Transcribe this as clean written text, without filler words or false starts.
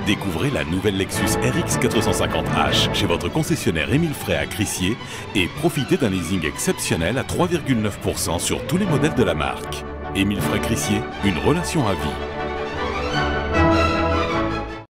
Découvrez la nouvelle Lexus RX 450h chez votre concessionnaire Émile Frey à Crissier et profitez d'un leasing exceptionnel à 3,9% sur tous les modèles de la marque. Émile Frey Crissier, une relation à vie.